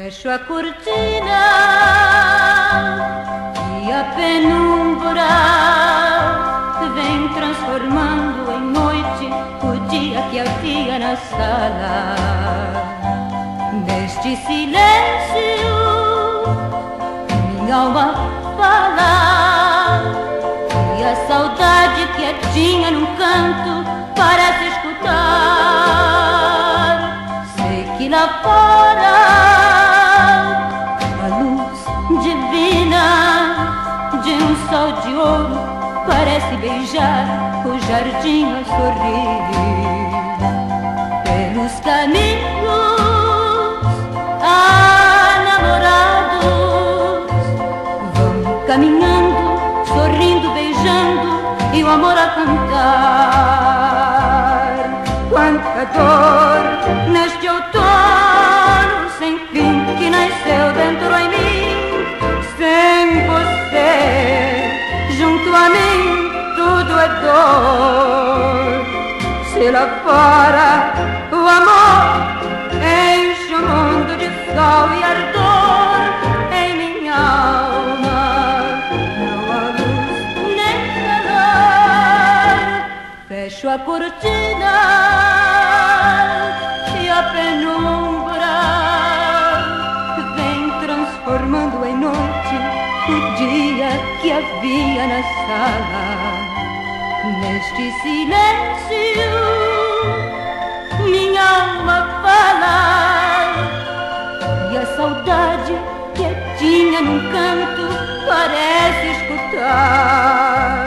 Fecho a cortina e a penumbra vem transformando em noite o dia que havia na sala. Neste silêncio minha alma fala e a saudade quietinha num canto parece escutar. Sei que lá fora a luz divina de um sol de ouro parece beijar o jardim a sorrir. Pelos caminhos namorados vão caminhando, sorrindo, beijando e o amor a cantar. Quanta dor neste outono sem fim que nasceu dentro em mim. Sem você junto a mim tudo é dor. Se lá fora o amor enche o mundo de sol e ardor, em minha alma não há luz nem calor. Fecho a cortina e a penumbra vem transformando em noite o dia que havia na sala. Neste silêncio minha alma fala e a saudade quietinha num canto parece escutar.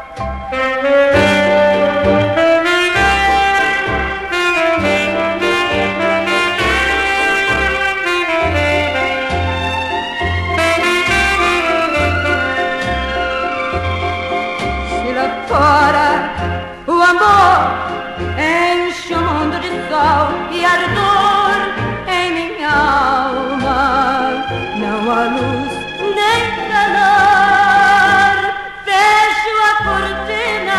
Fora o amor enche o mundo de sol e ardor, em minha alma não há luz nem calor. Fecho a cortina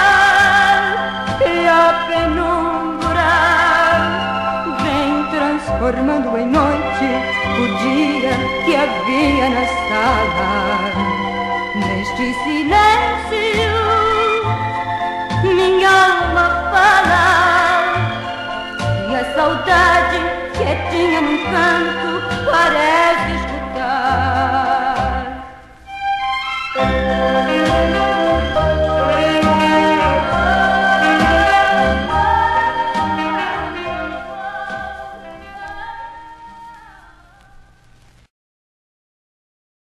e a penumbra vem transformando em noite o dia que havia na sala. Neste silêncio minha alma fala e a saudade quietinha num canto parece